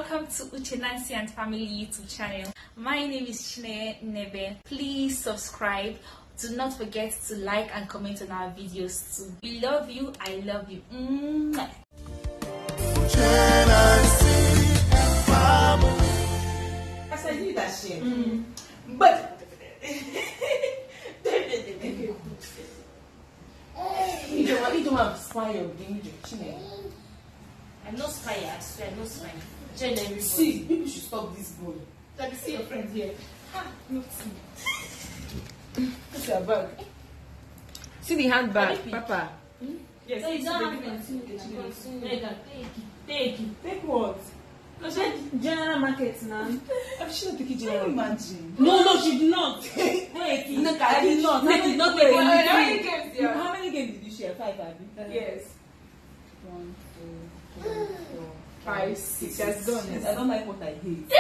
welcome to Uche Nancy and Family YouTube channel. My name is Chineye Nebe. Please subscribe. Do not forget to like and comment on our videos too. We love you. I love you. Mwah. Uche Nancy and Family. I said you that shit. But you don't have spy or Chineye. I'm not spy, I swear, no spy. Tell everybody. See, people should stop this boy. Let me see your friend here. Look, see. What's your bag? See the handbag, Papa. Yes. So you don't have to take it. Take what? General market now. She not taking general. Imagine. No, she did not. Wait, no, I did not. I did not take anything. How many games did you share? 5, Abby? Yes. 1, 2, 3, 4, 5, 6. She has done it. I don't like what I hate.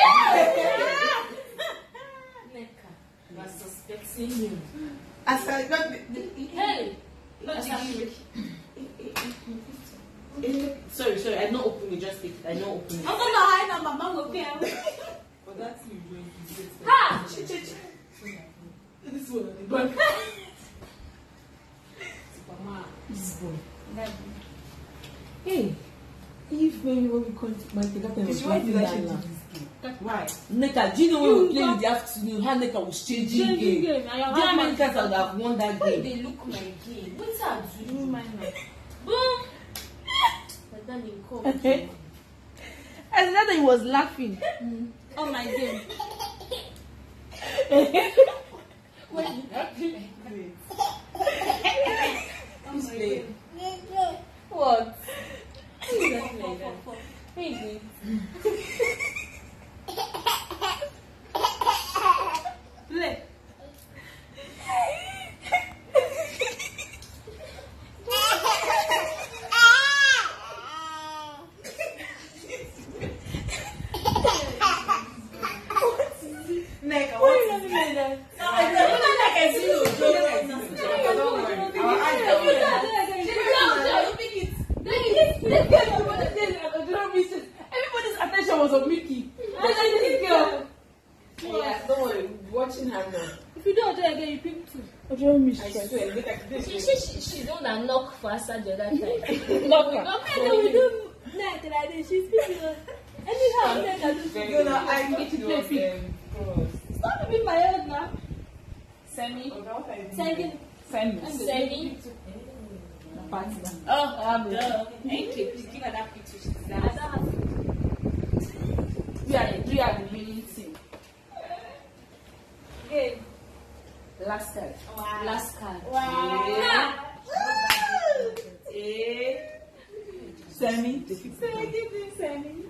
Neka, you are suspecting you. As I got Hey! Not Sorry, I don't open it, just take it. I don't open it. I'm gonna hide on my mom will pay. But that's you going to do it. Ha! This one, the back. This boy. Hey, if when we come to my take that why did I change this game? Why? Neka, do you know when we play in the afternoon, how Neka was changing game? Do you know how many times I would have won that game? They look my game. What's up? Do you mind now? Boom! But then you come. I said that he was laughing On my game. When did I play? Who's playing? What? Hey, Play. Neka, what is it? Everybody's attention was on Mickey. Yeah, don't worry, watching her now. if you don't do it again you pick 2 I swear, look at this. she don't knock faster the other time. no we do like this she's picking us anyhow like I do No, no, I need to know cross. stop being my head now Semi. Semi Thank you. Please give her that picture. She's I don't have to We are the winning team. game Last card. last card. Semi. Semi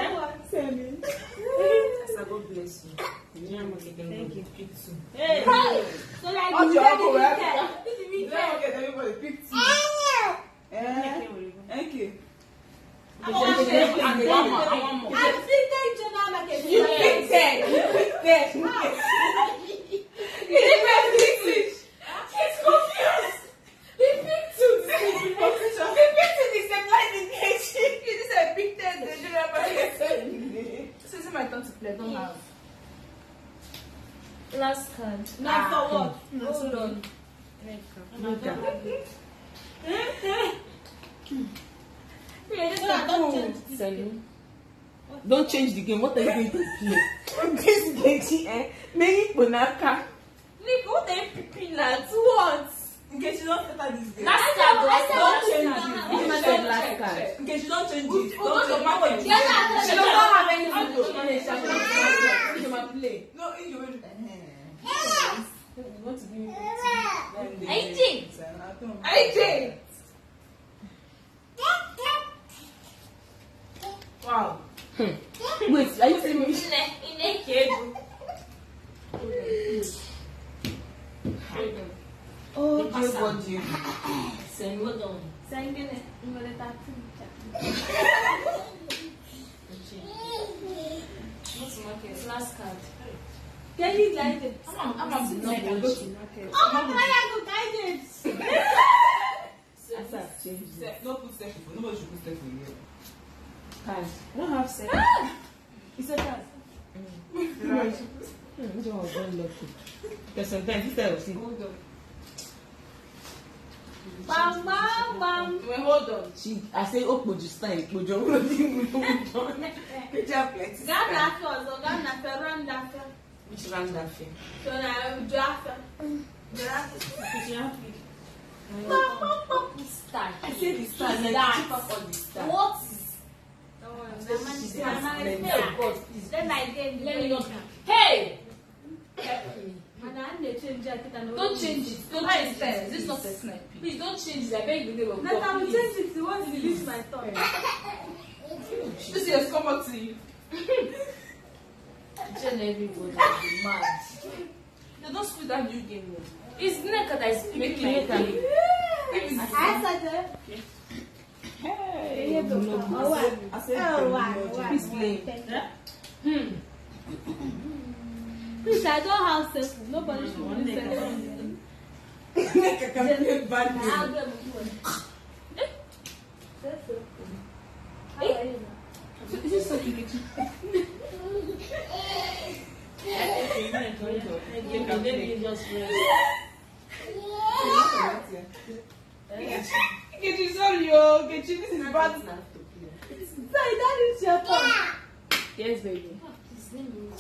God bless you. Thank you. hey so like What's you your said uncle, the right? weekend. This is You weekend. don't get everybody pick 2. Thank you. I want more. I'm still going to general market. You picked 10. You picked 10. You didn't pick 6. He's confused. He picked 2. He picked in the same line in case. He just said pick 10. The general market. This is my turn to play. Don't have. Last card. Now for what? Hold on. Don't change the game. What are you going to play? This game, maybe Bonaka. Nick, what are you picking at? What? In case you don't enter this game. Last card. Don't change it. You You said last card. In case you don't change it. Don't change it. She does not have anything to She can play. No, you will. What to do? I did. Wow. Wait, are you saying me? Oh, dear God, dear. Send hold on. What's market? Last card. Can you guide it? I'm not going to market. Oh, I have to guide it. Don't put stuff. Nobody should put stuff in here. I don't have sex. It's a cat. Which one was very lucky? Because sometimes instead of seeing, Hold on. Bam, bam, bam. Wait, hold on. I say, oh, would you stand? Would you want to Picture flex. Ghana first, or Ghana first, Rwanda first. Which ran that thing? So now, Jaffa. Star. I say the star. That. Keep up on the star. What is? God, please. Then I gave Let me not. Hey! And I need to change jacket and Don't change it. Don't Why change is that? it. This is not a snipe. Please don't change it. I beg the name of Now I God. will Please. change it once you use my tongue. This has come up to you. Jen, everybody is mad. They don't split that new game. It's Nneka that is making my Nneka. day. I said that. Hey, Oh, wow. I said, Oh, wow. please play. Please, I don't have cell phone. Nobody should use cell phone. Nneka can play bad I'll game. get my phone. How are you now? Is this so cute? Get sorry, yo. Get this is bad. Sorry, that is your phone. Yes, baby. His name is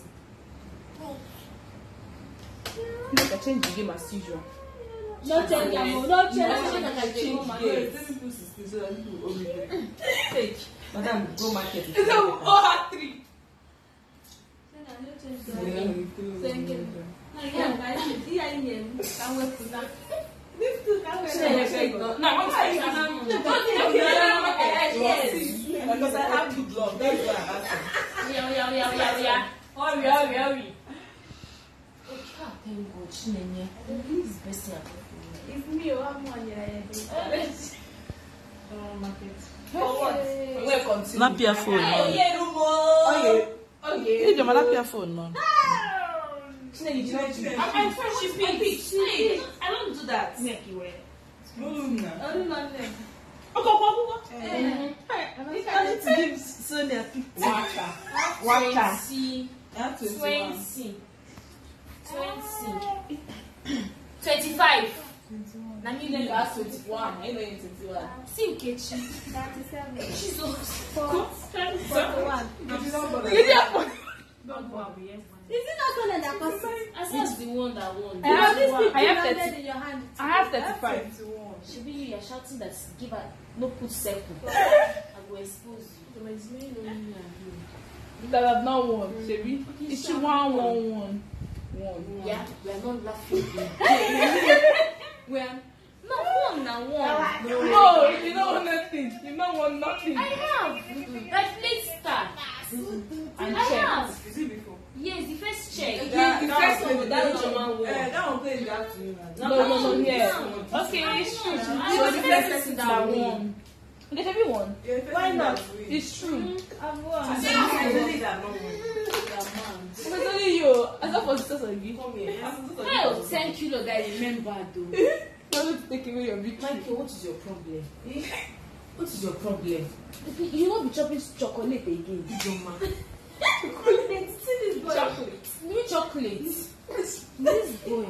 Make a change the game as usual. No change, Amo. No change. Change games. Let me put 16 so that people will only play. Take. Madam, go market. It's a all 3. No, I want Because I have good luck. That's why I asked him. Hurry. Okay, thank God. Chinenye. This is best thing I It's me, I'm one year. For what? We'll continue. Lapia phone. Okay. Your lapia phone, no. I'm fine. She picked. I don't do that. Sonia picked Waka. 20. I have 21. 25. Now you know that's 21. I know you're 21. See Nkechi. 37. She's so 41. Is it not Sonia that costs? I said it's the one that won. I have This one. I have landed 30. in your hand. I have 35. Should be you are shouting that give her no put circle. I will expose you. That have not won. Shebi. It's 1-1-1. Yeah, we are not laughing. When? No, one now one. No, you don't want nothing. You don't want nothing. I have. Like plate star. And I check. have. Is it before? Yes, the first check. The first one, that one won. that one plays that to you. No, here. No. Okay, it's true. I So was the the first first person that that won. won. Okay, have you won? Why not? It's true. I've won. It's only you. I thought for sisters of you. Well, 10 kilo that I remember though. I'm going to take away your victory. Michael, what is your problem? What is your problem? You won't be chopping chocolate again. Chocolate. See this boy. Chocolate. New chocolate. This boy.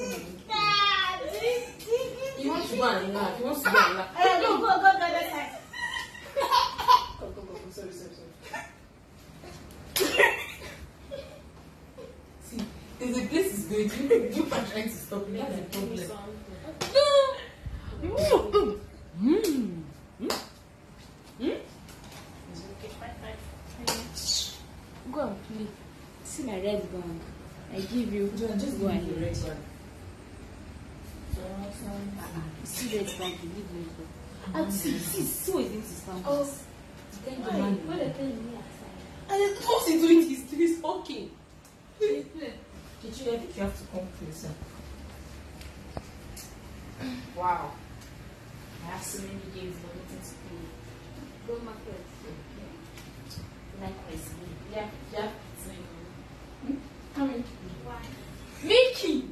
You want to go and laugh. You want to go and laugh. Go, that side. Sorry. See, if the place is going, you are trying to stop me. That's the problem. Go and play. See my red band. I give you. Just go and red one. See red band. You give me. And see what it is. Oh, Then the why? man. What are they telling me outside? And what's he doing? He's talking. They play. Did you ever have to come closer? Wow. I have so many games but nothing to play. Go market. Likewise. Yeah. Come in. Why? Mickey!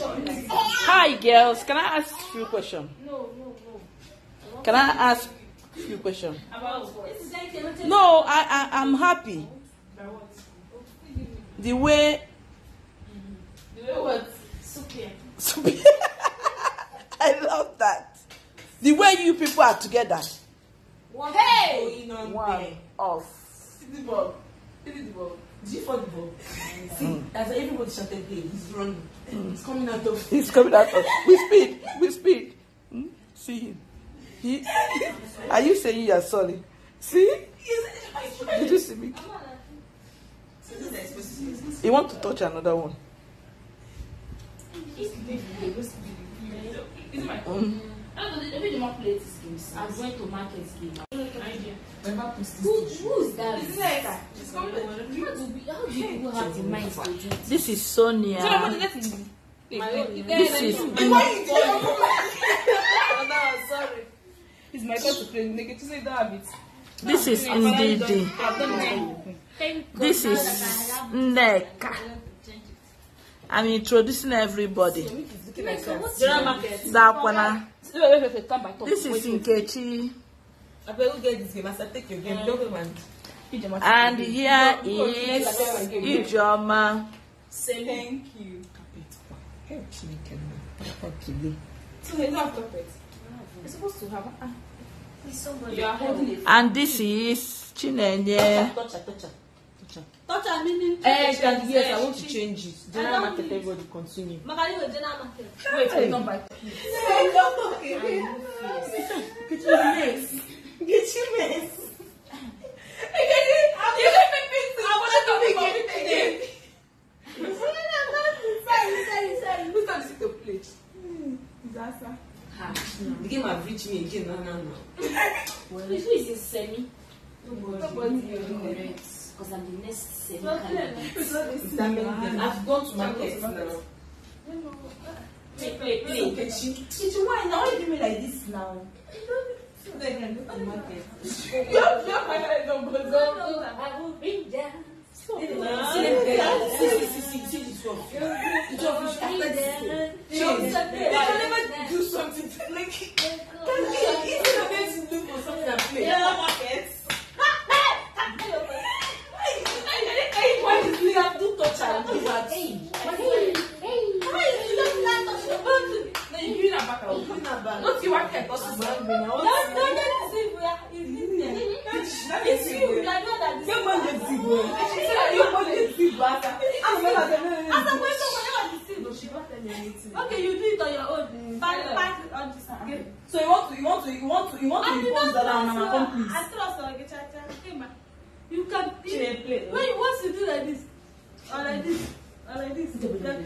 Hi, girls. Can I ask you a question? No. Can I ask? Few questions. About what? No, I'm happy. About what? The way The way what? Super. I love that. The way you people are together. Hey! Going on One there. off. See the ball. See the ball. G for the ball. See, as everybody shouted, hey, he's running. He's coming out of. He's coming out of with speed. See him. Are you saying you're sorry? See? Did you see me? You want to touch another one? Is it my phone? Every day I play this game. I'm going to market game. Remember, who's that? Isn't that? She's coming. How do people have the mind to do it? This is Sonia. This is Sorry. It's my turn to play. Nigga, to say don't have it. This is Ndidi. This is Nneka. I'm introducing everybody. Dakwana. This is Nkechi. I will get this game. As I take your game, don't go and. And here is Ijoma. Thank you. So they don't have carpet. You're supposed to have. You are holding it. And this is Chinenye. Touch her, meaning. Yes, I want to change it. General market, everybody continue. Magali with general market. Wait, I don't buy. Get your mess. Get your mess. Who's going to sit to play? Disaster. The game have reached me again. No. Who is this semi? Because I'm the next semi. I've gone to market now. Play. Chichi, why now? Why you do me like this now? Then I go to market. I will bring down. See this one. They can never do something like instead of them to look for something and play. Why is it have to touch and give her tea? No, you give that back. Not you want to Okay, you do it on your own. Pass it on this side. So you want to impose that on an accomplice. I trust her. You can Play. when you want to do like this, or like this, or like this.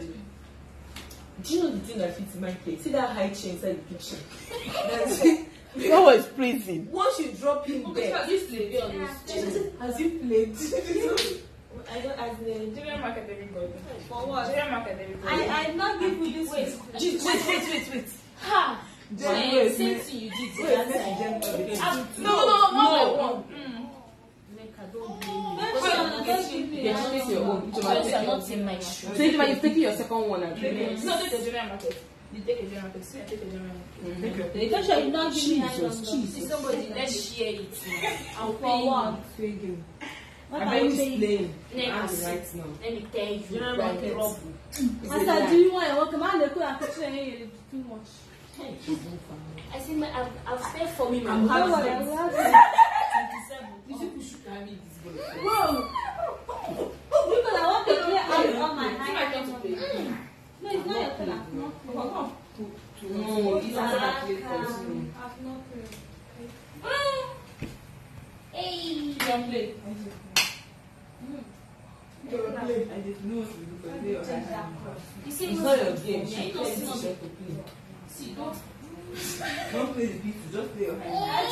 Do you know the thing that fits in my plate? See that high chair inside the kitchen? That's it. That was pleasing. Once you drop in there, Has you played? I don't as the general market everybody. For what? General market everybody. I not give you this. Wait. Ha! Wait, Same wait. thing you did. No. Don't blame me. It's your own. Because you are not in my shoe. So you've taken your second one and No, take the general market. You take a general market. See, I take a general market. Make sure you not give me high number. See somebody, let's share it. I'll pay For you. what? What I'm are you very saying? explain. Let Right now. me tell you. General you are market. trouble. I said, do you want to work? Man, they could have put you too much. I said, I've spent for me my I'm whole Don't happy. worry, I will 27. These people should carry this ball. Whoa! Because I want to play all my It's my high turn to play. No, it's not your turn. I've not played. No, it's not that play for you. I've not played. Hey! You can play. I didn't know what to do for you. You see, It's not your game. Yeah, She you plays don't to see play. See, don't. Don't play the beat, just play your hand.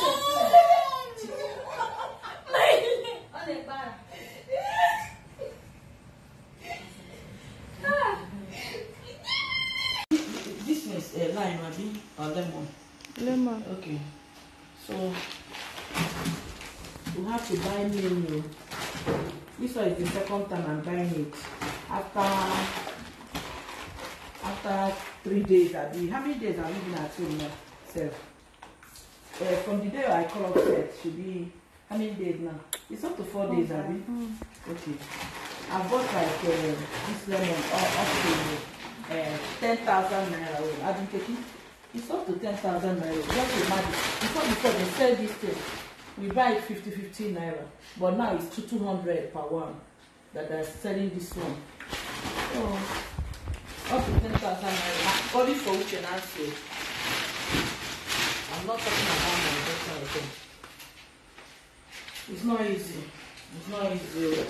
All the bar. This is lime, Abi, or lemon? Lemon. Okay. So we have to buy menu. This one is the second time I'm buying it. After 3 days, Abi. How many days are we been at home now? 7. from the day I call up set should be how many days now? It's up to 4 days, I mean. Okay. I bought like this lemon up to 10,000 naira. I've been taking. It's up to 10,000 naira. Just imagine. Before they sell this thing, we buy it 50 naira, but now it's 200 per one that they're selling this one. So up to 10,000 naira. Only for which and answer. I'm not talking about my daughter again. It's not easy. It's not easy.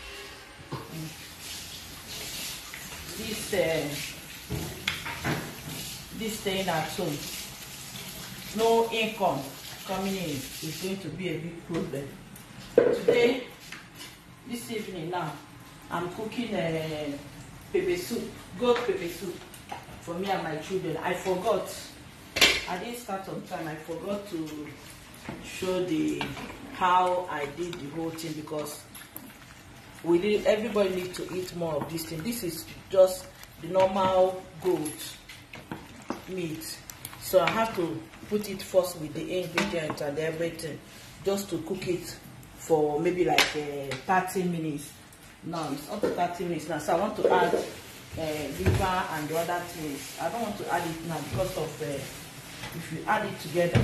This staying at home, no income coming in is going to be a big problem. Today, this evening now, I'm cooking pepper soup, goat pepper soup for me and my children. I forgot. I didn't start on time. I forgot to show how I did the whole thing because everybody needs to eat more of this thing. This is just the normal goat meat, so I have to put it first with the ingredients and everything just to cook it for maybe like 30 minutes. Now it's up to 30 minutes now, so I want to add liver and the other things. I don't want to add it now because of if you add it together.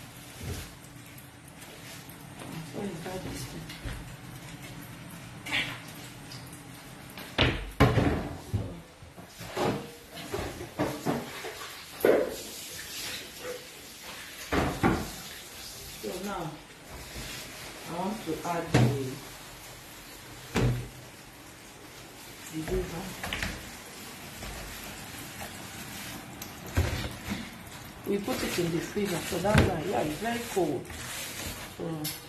What is that this thing? So now I want to add the liver. We put it in the freezer, so that's why, yeah, it's very cold. So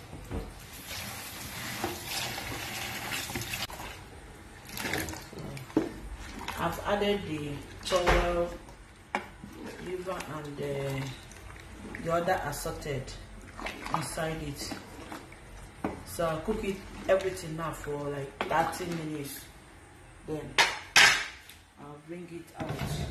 I've added the towel, liver, and the other assorted inside it. So I'll cook it everything now for like 30 minutes. Then I'll bring it out.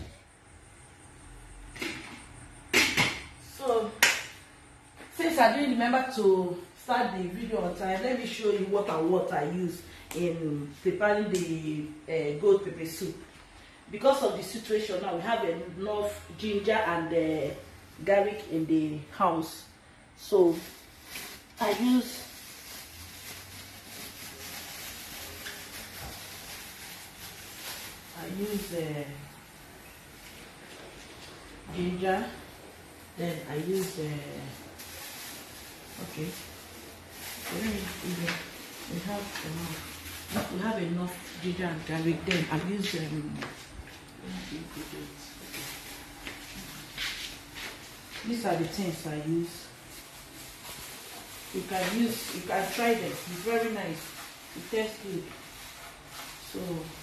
So since I didn't remember to start the video on time, let me show you what I use in preparing the goat pepper soup. Because of the situation now, we have enough ginger and garlic in the house, so I use ginger, then I use okay, we have enough ginger and garlic. Then I use these are the things I use. You can try them. It's very nice. It tastes good. So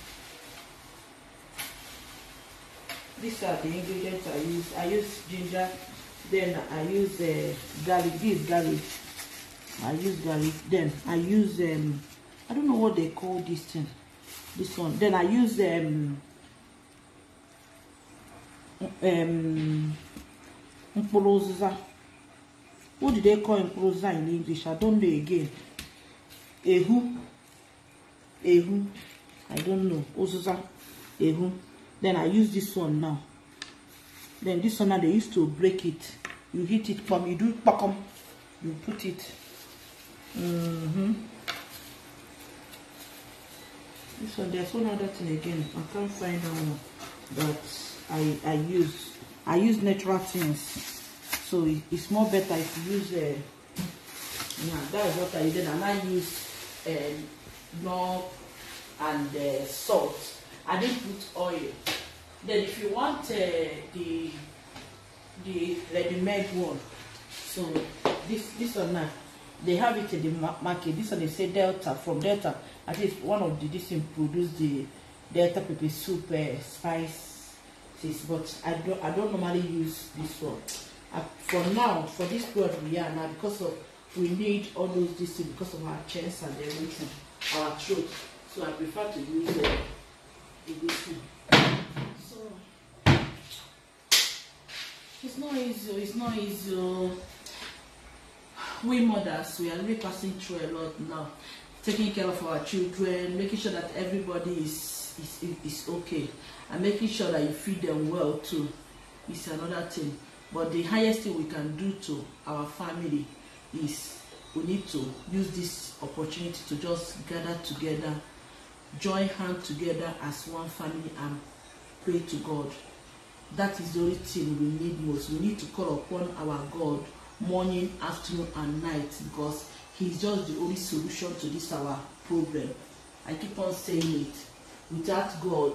these are the ingredients I use. I use ginger, then I use garlic. This garlic. I use garlic. Then I use I don't know what they call this thing. This one. Then I use mpoloza. What do they call mpoloza in English? I don't know again. Ehu. I don't know. Ozuza. Ehu. Then I use this one now. Then this one now they used to break it. You hit it from, you do pakom. You put it. This one, there's one other thing again. I can't find one that I use natural things. So it's more better if you use yeah, that is what I did, and I use milk and salt. I didn't put oil. Then if you want the ready-made one, so this one now, they have it in the market. This one they say Delta, from Delta. At least one of the this produce the Delta pepper soup spices, but I don't normally use this one. For now, for this period we are now, because of we need all those things because of our chest and everything, our throat. So I prefer to use this one. So it's not easy. It's not easy. we mothers, we are really passing through a lot now. Taking care of our children, making sure that everybody is okay, and making sure that you feed them well too is another thing. But the highest thing we can do to our family is we need to use this opportunity to just gather together, join hands together as one family and pray to God. That is the only thing we need most. We need to call upon our God morning, afternoon and night, because He's just the only solution to this our problem. I keep on saying it. Without God,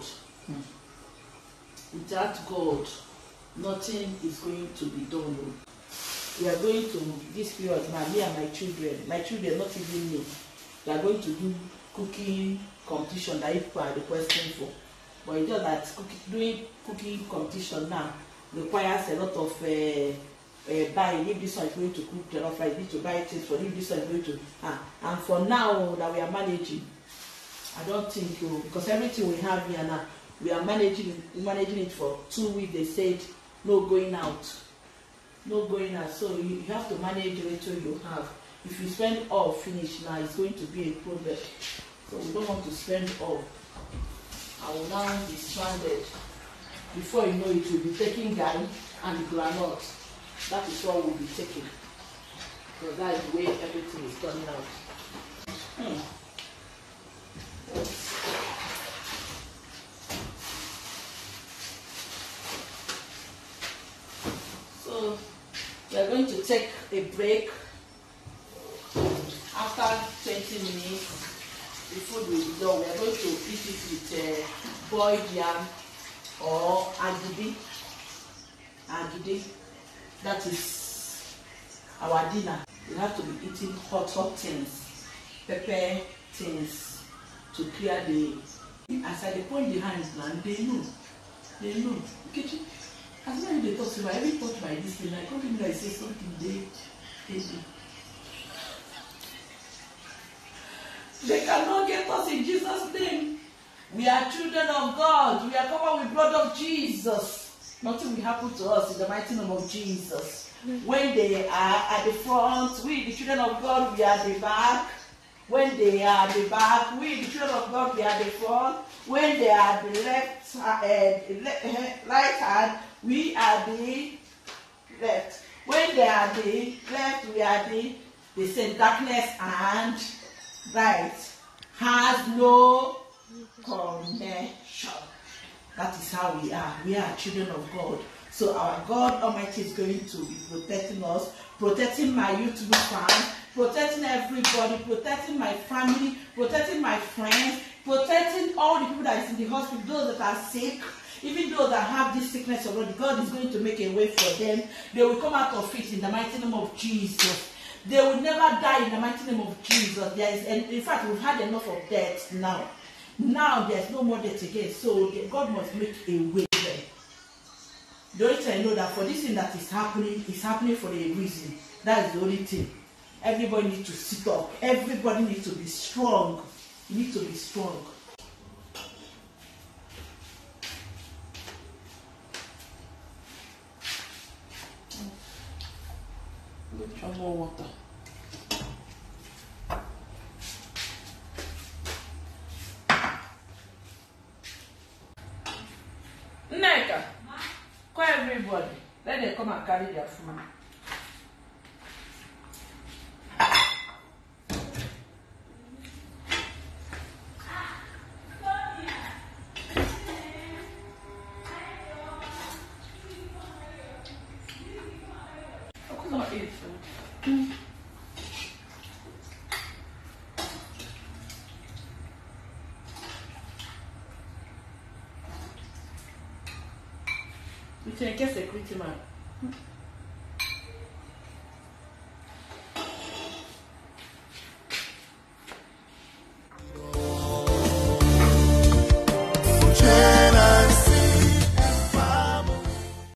nothing is going to be done. We are going to this period now, me and my children, not even me. They are going to do cooking competition that people are requesting for. But it's just that doing cooking competition now requires a lot of buying. If this one is going to cook jollof rice, you need to buy things for. If this one is going to, and for now that we are managing, I don't think because everything we have here now, we are managing it for 2 weeks. They said no going out. So you have to manage the little you have. If you spend all finish now, it's going to be a problem. So we don't want to spend all. I will now be stranded. Before you know it, we'll be taking garri and granite. That is what we'll be taking. So that is the way everything is turning out. So we are going to take a break. After 20 minutes, the food will be done. We are going to eat it with boiled yam or agidi. That is our dinner. We have to be eating hot things, pepper things to clear the. As I point the hands now, they know. Kitchen. As long as they talk to me, I every touch by this thing. I come in and I say something they do. They cannot get us in Jesus' name. We are children of God. We are covered with blood of Jesus. Nothing will happen to us in the mighty name of Jesus. When they are at the front, we the children of God, we are at the back. When they are at the back, we the children of God, we are at the front. When they are at the right hand, we are the left. When they are the left, we are the same. Darkness and light has no connection. That is how we are. We are children of God. So our God Almighty is going to be protecting us, protecting my YouTube fans, protecting everybody, protecting my family, protecting my friends, protecting all the people that is in the hospital, those that are sick, even those that have this sickness already. God is going to make a way for them. They will come out of it in the mighty name of Jesus. They will never die in the mighty name of Jesus. And in fact, we've had enough of death now. Now there's no more death again. So God must make a way there. The only thing I know that for this thing that is happening for a reason. That is the only thing. Everybody needs to sit up. Everybody needs to be strong. You need to be strong. Some more water. Nneka, call everybody. Let them come and carry their food. You can get security man.